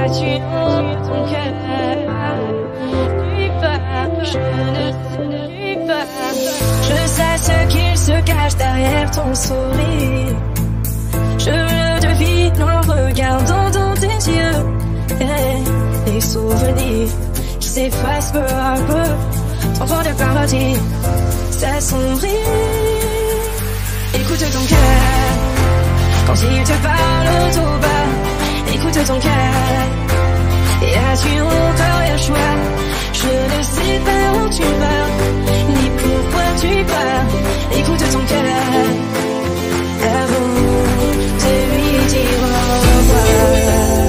As-tu ton cœur? Tu pars, je ne sais pas. Je sais ce qu'il se cache derrière ton sourire. Je le devine en regardant dans tes yeux. Les souvenirs qui s'effacent peu à peu. Ton vent de paradis s'assombrit. Écoute ton cœur quand il te parle tout bas. Écoute ton cœur. Et as-tu encore un choix? Je ne sais pas où tu vas, ni pourquoi tu pars. Écoute ton cœur avant de lui dire au revoir.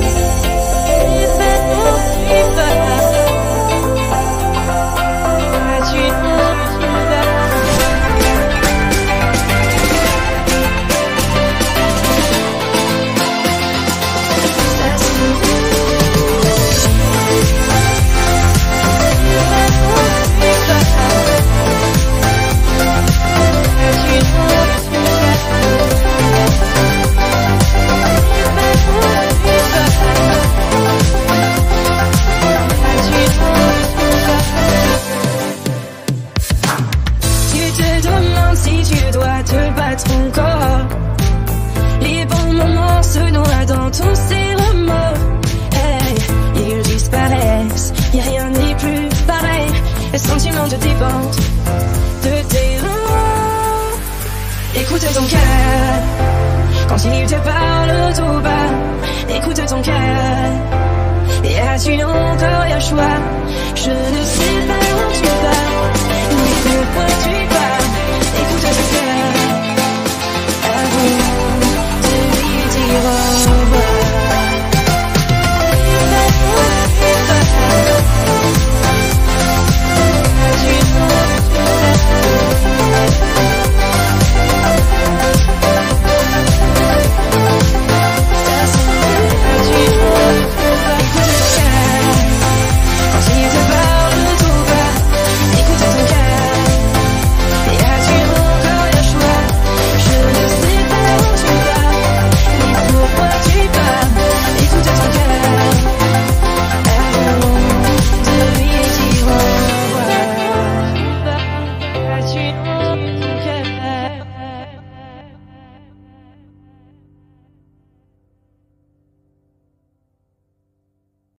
Si tu dois te battre encore, les bons moments se noient dans tous ces remords. Hey, ils disparaissent, y'a rien n'est plus pareil. Le sentiment de dépente de tes reins. Écoute ton cœur quand il te parle tout bas. Écoute ton cœur. Et as-tu encore un choix? Je ne sais